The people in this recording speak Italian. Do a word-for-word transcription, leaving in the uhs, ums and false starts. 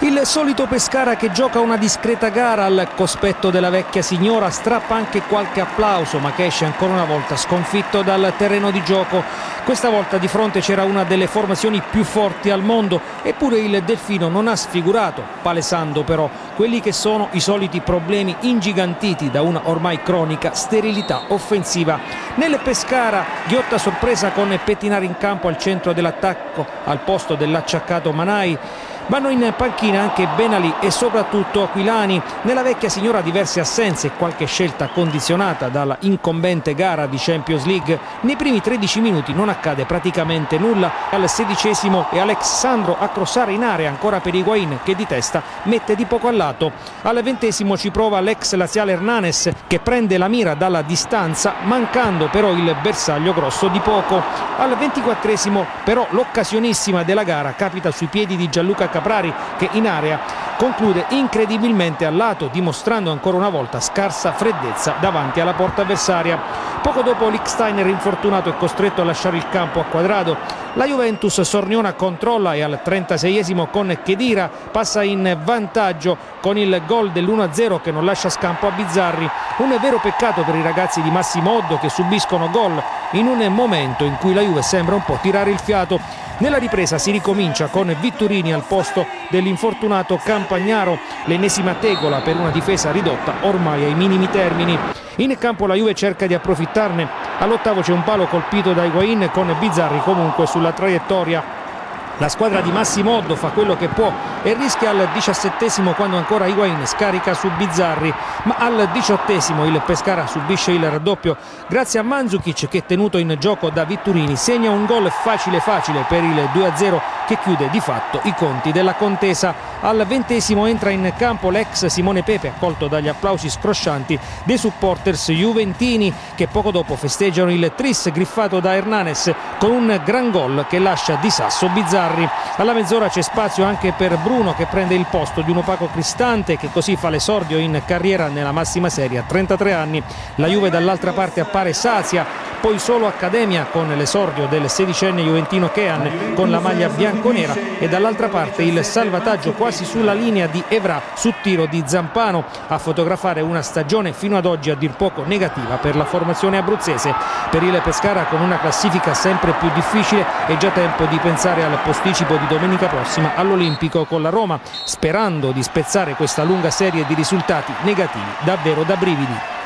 Il solito Pescara che gioca una discreta gara al cospetto della vecchia signora, strappa anche qualche applauso ma che esce ancora una volta sconfitto dal terreno di gioco. Questa volta di fronte c'era una delle formazioni più forti al mondo, eppure il Delfino non ha sfigurato, palesando però quelli che sono i soliti problemi ingigantiti da una ormai cronica sterilità offensiva. Nel Pescara ghiotta sorpresa con Pettinari in campo al centro dell'attacco al posto dell'acciaccato Manai. Vanno in panchina anche Benali e soprattutto Aquilani. Nella vecchia signora diverse assenze e qualche scelta condizionata dalla incombente gara di Champions League. Nei primi tredici minuti non accade praticamente nulla. Al sedicesimo è Alexandro a crossare in area ancora per Higuaín che di testa mette di poco a lato. Al ventesimo ci prova l'ex laziale Hernanes che prende la mira dalla distanza, mancando però il bersaglio grosso di poco. Al ventiquattresimo però l'occasionissima della gara capita sui piedi di Gianluca Caprari che in area conclude incredibilmente a lato, dimostrando ancora una volta scarsa freddezza davanti alla porta avversaria. Poco dopo Lichtsteiner, infortunato, è costretto a lasciare il campo a Quadrado. La Juventus sorniona, controlla e al trentaseiesimo con Khedira passa in vantaggio con il gol dell'uno a zero che non lascia scampo a Bizzarri. Un vero peccato per i ragazzi di Massimo Oddo che subiscono gol in un momento in cui la Juve sembra un po' tirare il fiato. Nella ripresa si ricomincia con Vitturini al posto dell'infortunato Campagnaro, l'ennesima tegola per una difesa ridotta ormai ai minimi termini. In campo la Juve cerca di approfittarne, all'ottavo c'è un palo colpito da Higuaín con Bizzarri comunque sulla traiettoria. La squadra di Massimo Oddo fa quello che può e rischia al diciassettesimo quando ancora Higuaín scarica su Bizzarri, ma al diciottesimo il Pescara subisce il raddoppio grazie a Mandzukic che, tenuto in gioco da Vitturini, segna un gol facile facile per il due a zero che chiude di fatto i conti della contesa. Al ventesimo entra in campo l'ex Simone Pepe, accolto dagli applausi scroscianti dei supporters juventini che poco dopo festeggiano il tris griffato da Hernanes con un gran gol che lascia di sasso Bizzarri. Alla mezz'ora c'è spazio anche per Bruno che prende il posto di un opaco Cristante che così fa l'esordio in carriera nella massima serie a trentatré anni. La Juve dall'altra parte appare sazia, poi solo Accademia con l'esordio del sedicenne juventino Kean con la maglia bianconera e dall'altra parte il salvataggio quasi sulla linea di Evra su tiro di Zampano a fotografare una stagione fino ad oggi a dir poco negativa per la formazione abruzzese. Per il Pescara, con una classifica sempre più difficile, è già tempo di pensare al posticipo di domenica prossima all'Olimpico con la Roma, sperando di spezzare questa lunga serie di risultati negativi davvero da brividi.